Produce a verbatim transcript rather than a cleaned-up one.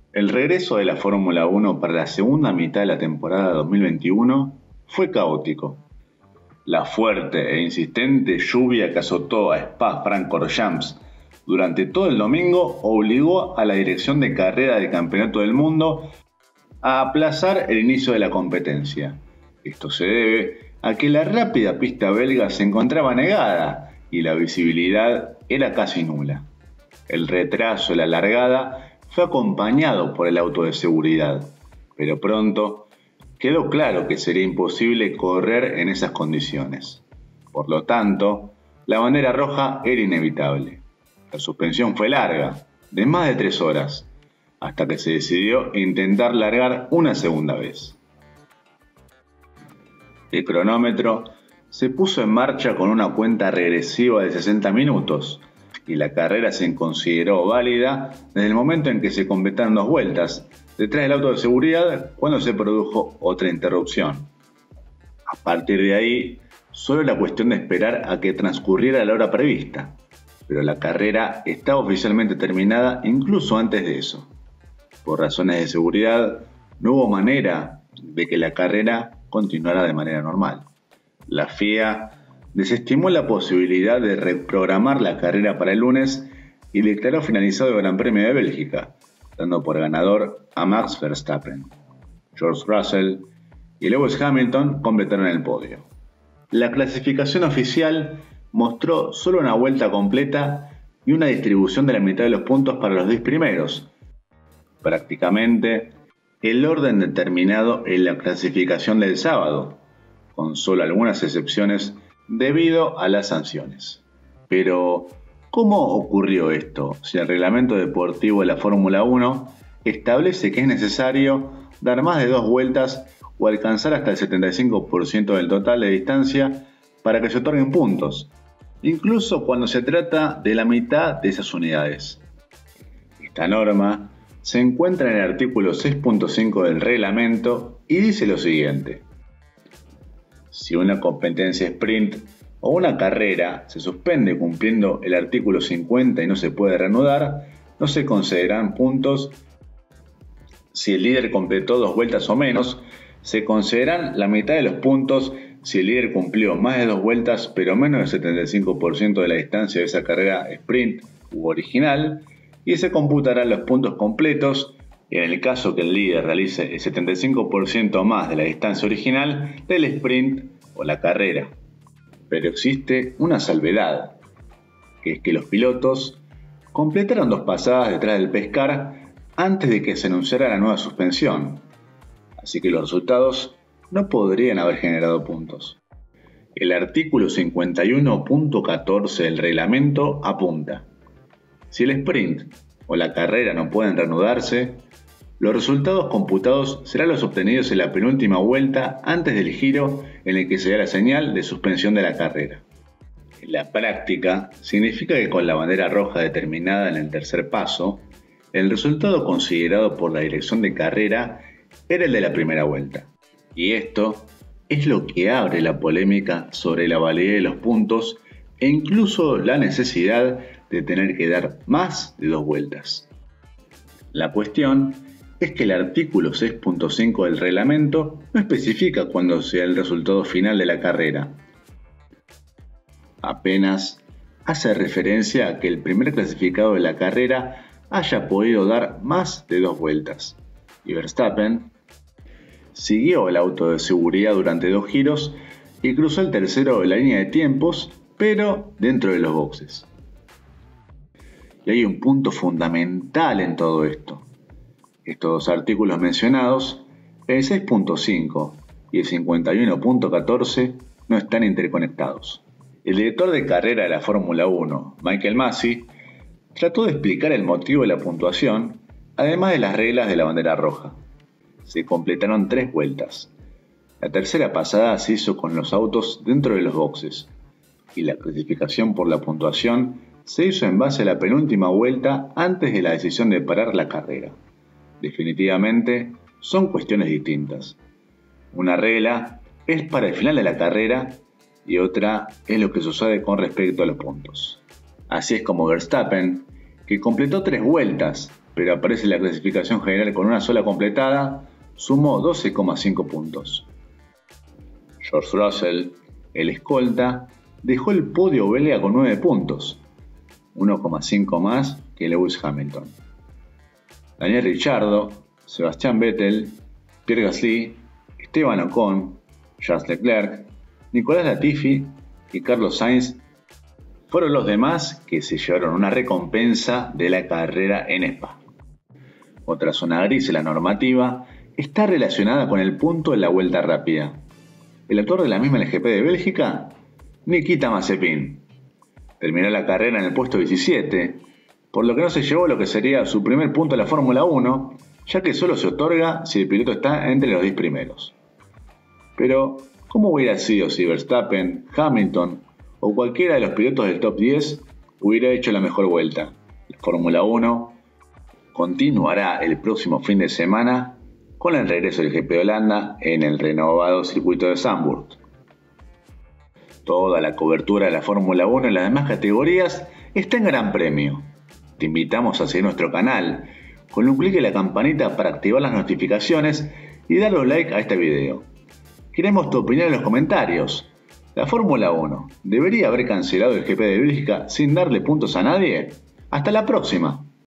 El regreso de la Fórmula uno para la segunda mitad de la temporada dos mil veintiuno fue caótico. La fuerte e insistente lluvia que azotó a Spa-Francorchamps durante todo el domingo obligó a la dirección de carrera del Campeonato del Mundo a aplazar el inicio de la competencia. Esto se debe a que la rápida pista belga se encontraba negada y la visibilidad era casi nula. El retraso de la largada fue acompañado por el auto de seguridad, pero pronto quedó claro que sería imposible correr en esas condiciones. Por lo tanto, la bandera roja era inevitable. La suspensión fue larga, de más de tres horas, hasta que se decidió intentar largar una segunda vez. El cronómetro se puso en marcha con una cuenta regresiva de sesenta minutos, y la carrera se consideró válida desde el momento en que se completaron dos vueltas, detrás del auto de seguridad, cuando se produjo otra interrupción. A partir de ahí, solo era cuestión de esperar a que transcurriera la hora prevista, pero la carrera estaba oficialmente terminada incluso antes de eso. Por razones de seguridad, no hubo manera de que la carrera continuara de manera normal. La F I A desestimó la posibilidad de reprogramar la carrera para el lunes y declaró finalizado el Gran Premio de Bélgica, dando por ganador a Max Verstappen. George Russell y Lewis Hamilton completaron el podio. La clasificación oficial mostró solo una vuelta completa y una distribución de la mitad de los puntos para los diez primeros, prácticamente el orden determinado en la clasificación del sábado, con solo algunas excepciones debido a las sanciones. Pero, ¿cómo ocurrió esto si el reglamento deportivo de la Fórmula uno establece que es necesario dar más de dos vueltas o alcanzar hasta el setenta y cinco por ciento del total de distancia para que se otorguen puntos, incluso cuando se trata de la mitad de esas unidades? Esta norma se encuentra en el artículo seis punto cinco del reglamento y dice lo siguiente: si una competencia sprint o una carrera se suspende cumpliendo el artículo cincuenta y no se puede reanudar, no se concederán puntos. Si el líder completó dos vueltas o menos, se concederán la mitad de los puntos si el líder cumplió más de dos vueltas pero menos del setenta y cinco por ciento de la distancia de esa carrera sprint u original, y se computarán los puntos completos en el caso que el líder realice el setenta y cinco por ciento más de la distancia original del sprint o la carrera. Pero existe una salvedad, que es que los pilotos completaron dos pasadas detrás del pescar antes de que se anunciara la nueva suspensión, así que los resultados no podrían haber generado puntos. El artículo cincuenta y uno punto catorce del reglamento apunta: si el sprint o la carrera no pueden reanudarse, los resultados computados serán los obtenidos en la penúltima vuelta antes del giro en el que se da la señal de suspensión de la carrera. En la práctica, significa que con la bandera roja determinada en el tercer paso, el resultado considerado por la dirección de carrera era el de la primera vuelta. Y esto es lo que abre la polémica sobre la validez de los puntos e incluso la necesidad de tener que dar más de dos vueltas. La cuestión es que el artículo seis punto cinco del reglamento no especifica cuándo sea el resultado final de la carrera. Apenas hace referencia a que el primer clasificado de la carrera haya podido dar más de dos vueltas, y Verstappen siguió el auto de seguridad durante dos giros y cruzó el tercero de la línea de tiempos, pero dentro de los boxes. Y hay un punto fundamental en todo esto. Estos dos artículos mencionados, el seis punto cinco y el cincuenta y uno punto catorce, no están interconectados. El director de carrera de la Fórmula uno, Michael Masi, trató de explicar el motivo de la puntuación, además de las reglas de la bandera roja. Se completaron tres vueltas. La tercera pasada se hizo con los autos dentro de los boxes, y la clasificación por la puntuación se hizo en base a la penúltima vuelta antes de la decisión de parar la carrera. Definitivamente son cuestiones distintas. Una regla es para el final de la carrera y otra es lo que sucede con respecto a los puntos. Así es como Verstappen, que completó tres vueltas, pero aparece en la clasificación general con una sola completada, sumó doce coma cinco puntos. George Russell, el escolta, dejó el podio belga con nueve puntos, uno coma cinco más que Lewis Hamilton. Daniel Ricciardo, Sebastian Vettel, Pierre Gasly, Esteban Ocon, Charles Leclerc, Nicolás Latifi y Carlos Sainz fueron los demás que se llevaron una recompensa de la carrera en Spa. Otra zona gris en la normativa está relacionada con el punto en la vuelta rápida. El autor de la misma en el G P de Bélgica, Nikita Mazepin, terminó la carrera en el puesto diecisiete, por lo que no se llevó lo que sería su primer punto en la Fórmula uno, ya que solo se otorga si el piloto está entre los diez primeros. Pero, ¿cómo hubiera sido si Verstappen, Hamilton o cualquiera de los pilotos del top diez hubiera hecho la mejor vuelta? La Fórmula uno continuará el próximo fin de semana con el regreso del G P de Holanda en el renovado circuito de Zandvoort. Toda la cobertura de la Fórmula uno en las demás categorías está en Gran Premio. Te invitamos a seguir nuestro canal con un clic en la campanita para activar las notificaciones y darle un like a este video. Queremos tu opinión en los comentarios. ¿La Fórmula uno debería haber cancelado el G P de Bélgica sin darle puntos a nadie? ¡Hasta la próxima!